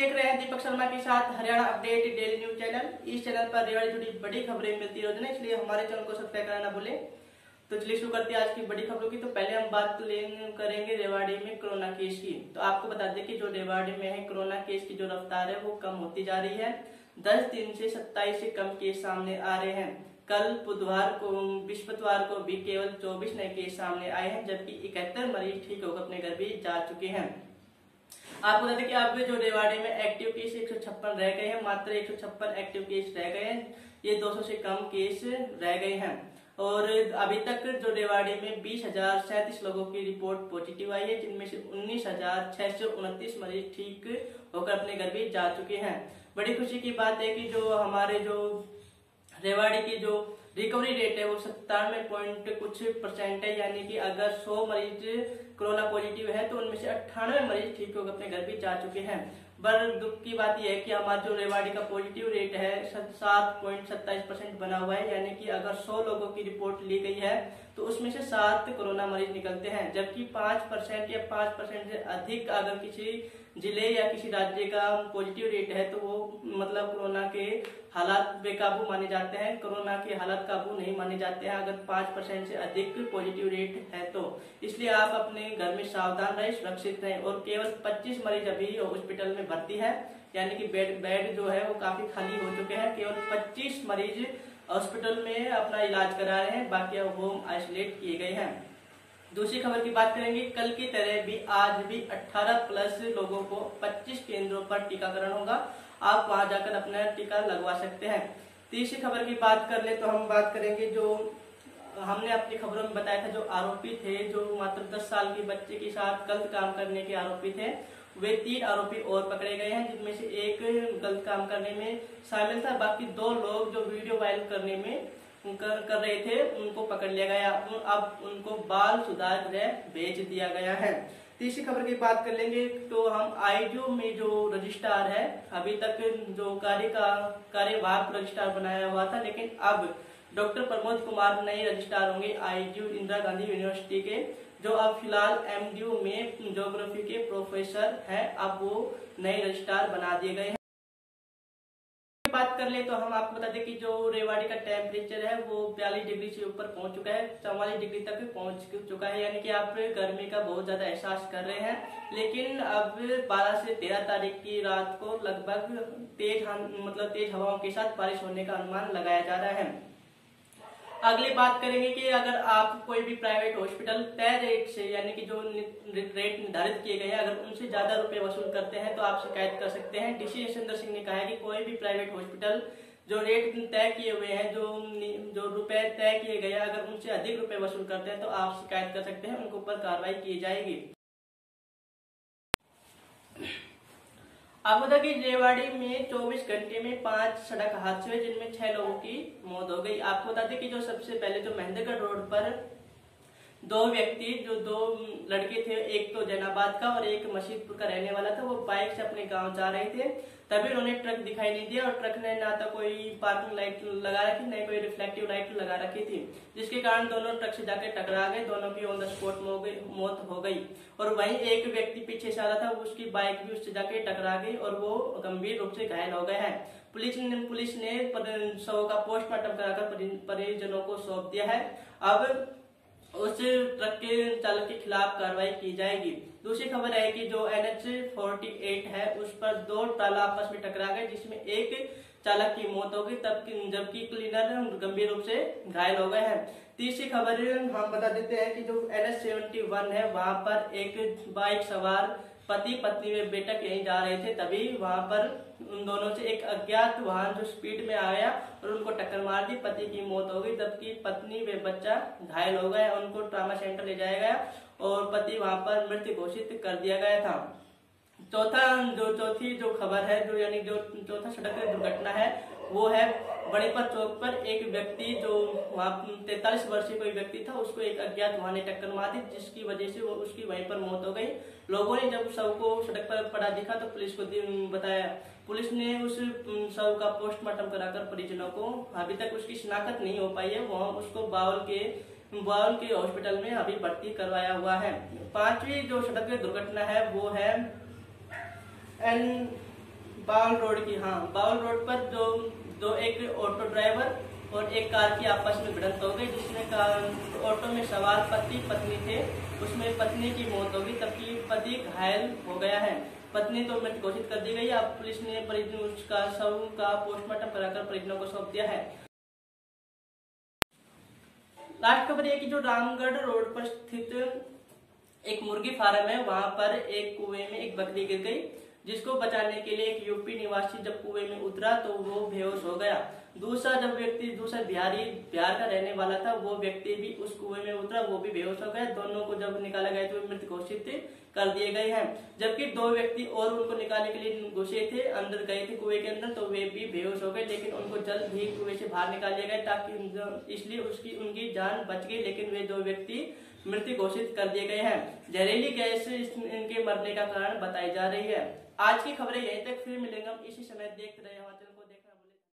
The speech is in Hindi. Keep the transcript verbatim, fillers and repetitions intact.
देख रहे हैं दीपक शर्मा के साथ Haryana update daily news channel. इस चैनल पर रेवाड़ी जुड़ी बड़ी खबरें मिलती है रोजाना, इसलिए हमारे चैनल को सब्सक्राइब करना ना भूलें। तो चलिए शुरू करते हैं आज की बड़ी खबरों की। तो पहले हम बात करेंगे रेवाड़ी में कोरोना केस की। तो आपको बता दें कि जो रेवाड़ी में है कोरोना केस की जो रफ्तार है वो कम होती जा रही है। दस दिन से सत्ताईस से कम केस सामने आ रहे हैं। कल बुधवार को बृहस्पतिवार को भी केवल चौबीस नए केस सामने आए हैं, जबकि इकहत्तर मरीज ठीक होकर अपने घर भी जा चुके हैं। आपको बता दें कि अब जो रेवाड़ी में एक्टिव केस एक सौ छप्पन रह गए हैं, मात्र एक सौ छप्पन एक्टिव केस रह गए हैं। ये दो सौ से कम केस रह गए हैं और अभी तक जो रेवाड़ी में बीस हजार सैंतीस लोगों की रिपोर्ट पॉजिटिव आई है, जिनमें से उन्नीस हजार छह सौ उनतीस मरीज ठीक होकर अपने घर भी जा चुके हैं। बड़ी खुशी की बात है कि जो हमारे जो रेवाड़ी की जो रिकवरी रेट है वो सत्तानवे पॉइंट कुछ परसेंट है, यानी कि अगर सौ मरीज कोरोना पॉजिटिव है तो उनमें से अट्ठानवे मरीज ठीक होकर अपने घर भी जा चुके हैं। पर दुख की बात यह है कि हमारा जो रेवाड़ी का पॉजिटिव रेट है सात पॉइंट सत्ताईस परसेंट बना हुआ है, यानी कि अगर सौ लोगों की रिपोर्ट ली गई है तो उसमें से सात कोरोना मरीज निकलते हैं, जबकि पांच परसेंट या पांच परसेंट से अधिक अगर किसी जिले या किसी राज्य का पॉजिटिव रेट है तो वो मतलब कोरोना के हालात बेकाबू माने जाते हैं, कोरोना के हालात काबू नहीं माने जाते हैं अगर पांच परसेंट से अधिक पॉजिटिव रेट है तो। इसलिए आप अपने घर में सावधान रहें, सुरक्षित रहें। और केवल पच्चीस मरीज अभी हॉस्पिटल में भर्ती है, यानी कि बेड बेड जो है वो काफी खाली हो चुके हैं। केवल पच्चीस मरीज हॉस्पिटल में अपना इलाज करा रहे हैं, बाकी होम आइसोलेट किए गए हैं। दूसरी खबर की बात करेंगे। कल की तरह भी आज भी अठारह प्लस लोगों को पच्चीस केंद्रों पर टीकाकरण होगा, आप वहां जाकर अपना टीका लगवा सकते हैं। तीसरी खबर की बात कर ले तो हम बात करेंगे जो हमने अपनी खबरों में बताया था, जो आरोपी थे जो मात्र दस साल के बच्चे के साथ गलत काम करने के आरोपी थे, वे तीन आरोपी और पकड़े गए हैं, जिनमें से एक गलत काम करने में शामिल था। बाकी दो लोग जो वीडियो वायरल करने में कर, कर रहे थे उनको पकड़ लिया गया। अब उनको बाल सुधार गृह भेज दिया गया है। तीसरी खबर की बात कर लेंगे तो हम आईजीओ में जो रजिस्ट्रार है, अभी तक जो कार्य का कार्यवाहक रजिस्ट्रार बनाया हुआ था, लेकिन अब डॉक्टर प्रमोद कुमार नए रजिस्ट्रार होंगे आईजीओ इंदिरा गांधी यूनिवर्सिटी के, जो अब फिलहाल एमडीयू में ज्योग्राफी के प्रोफेसर हैं, अब वो नए रजिस्ट्रार बना दिए गए हैं। बात कर ले तो हम आपको बता दें कि जो रेवाड़ी का टेम्परेचर है वो बयालीस डिग्री से ऊपर पहुंच चुका है, चौवालीस डिग्री तक पहुंच चुका है, यानी कि आप गर्मी का बहुत ज्यादा एहसास कर रहे हैं। लेकिन अब बारह से तेरह तारीख की रात को लगभग तेज मतलब तेज हवाओं के साथ बारिश होने का अनुमान लगाया जा रहा है। अगली बात करेंगे कि अगर आप कोई भी प्राइवेट हॉस्पिटल तय रेट से, यानी कि जो रेट निर्धारित किए गए हैं, अगर उनसे ज्यादा रुपए वसूल करते हैं तो आप शिकायत कर सकते हैं। डीसी यशndr सिंह ने कहा है कि कोई भी प्राइवेट हॉस्पिटल जो रेट तय किए हुए हैं, जो जो रुपए तय किए गए हैं, अगर उनसे अधिक रुपए वसूल करते हैं तो आप शिकायत कर सकते हैं, उनके ऊपर कार्रवाई की जाएगी। आपको बता कि रेवाड़ी में चौबीस घंटे में पांच सड़क हादसे हुए, जिनमें छह लोगों की मौत हो गई। आपको बता दें कि जो सबसे पहले जो महेंद्रगढ़ रोड पर दो व्यक्ति, जो दो लड़के थे, एक तो जैनाबाद का और एक मशीदपुर का रहने वाला था, वो बाइक से अपने गांव जा रहे थे, तभी उन्हें ट्रक दिखाई नहीं दिया और ट्रक ने ना तो कोई पार्किंग लाइट लगा रखी, न कोई रिफ्लेक्टिव लाइट लगा रखी थी, जिसके कारण दोनों ट्रक से जाकर टकरा गए, दोनों की ऑन द स्पॉट मौत हो गई। और वहीं एक व्यक्ति पीछे से आ रहा था, उसकी बाइक भी उससे जाकर टकरा गई और वो गंभीर रूप से घायल हो गए हैं। पुलिस ने पुलिस ने शव का पोस्टमार्टम कराकर परिजनों को सौंप दिया है। अब उस ट्रक के चालक के खिलाफ कार्रवाई की जाएगी। दूसरी खबर है कि जो एन एच अड़तालीस है उस पर दो ट्राला आपस में टकरा गए, जिसमें एक चालक की मौत हो गई, तब जबकि क्लीनर गंभीर रूप से घायल हो गए हैं। तीसरी खबर हम बता देते हैं कि जो एन एच इकहत्तर है, वहां पर एक बाइक सवार पति पत्नी व बेटा यहीं जा रहे थे, तभी वहां पर उन दोनों से एक अज्ञात वाहन जो स्पीड में आया और उनको टक्कर मार दी, पति की मौत हो गई, जबकि पत्नी व बच्चा घायल हो गए, उनको ट्रामा सेंटर ले जाया गया और पति वहां पर मृत घोषित कर दिया गया था। चौथा जो चौथी जो खबर है, जो यानी जो चौथा सड़क दुर्घटना है, वो है बड़ेपर चौक पर एक व्यक्ति जो वहाँ तैतालीस वर्षीय कोई व्यक्ति था, उसको एक अज्ञात वाहन ने टक्कर मार दी, जिसकी वजह से वो उसकी वहीं पर मौत हो गई। लोगों ने जब शव को सड़क पर पड़ा दिखा तो पुलिस को बताया। पुलिस ने उस शव का पोस्टमार्टम कराकर परिजनों को, अभी तक उसकी शिनाख्त नहीं हो पाई है, वहाँ उसको बावल के बावल के हॉस्पिटल में अभी भर्ती करवाया हुआ है। पांचवी जो सड़क दुर्घटना है वो है एन बाउल रोड की, हाँ बाउल रोड पर जो दो एक ऑटो ड्राइवर और एक कार की आपस में भिड़ंत हो गई, जिसमें कार ऑटो में सवार पति पत्नी थे, उसमें पत्नी की मौत हो गई, जबकि पति घायल हो गया है। पत्नी तो मृत घोषित कर दी गई। अब पुलिस ने परिजनों उसका शव का पोस्टमार्टम कराकर परिजनों को सौंप दिया है। लास्ट खबर है कि जो रामगढ़ रोड पर स्थित एक मुर्गी फार्म है, वहां पर एक कुएं में एक बकरी गिर गई, जिसको बचाने के लिए एक यूपी निवासी जब कुएं में उतरा तो वो बेहोश हो गया। दूसरा जब व्यक्ति दूसरा बिहारी बिहार का रहने वाला था, वो व्यक्ति भी उस कुएं में उतरा, वो भी बेहोश हो गया। दोनों को जब निकाला गया तो वे मृत घोषित कर दिए गए हैं, जबकि दो व्यक्ति और उनको निकालने के लिए घुसे थे, अंदर गए थे कुएं के अंदर, तो वे भी बेहोश हो गए, लेकिन उनको जल्द ही कुएं से बाहर निकाल दिया गया, ताकि इसलिए उसकी उनकी जान बच गई, लेकिन वे दो व्यक्ति मृत्यु घोषित कर दिए गए हैं। जहरीली गैस इनके मरने का कारण बताई जा रही है। आज की खबरें यहीं तक, फिर मिलेंगे हम इसी समय। देखते रहे हमारे चैनल को। देखना